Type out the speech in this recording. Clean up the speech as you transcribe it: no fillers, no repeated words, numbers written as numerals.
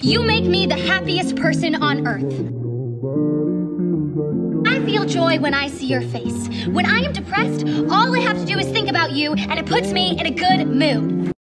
You make me the happiest person on earth. I feel joy when I see your face. When I am depressed, all I have to do is think about you, and it puts me in a good mood.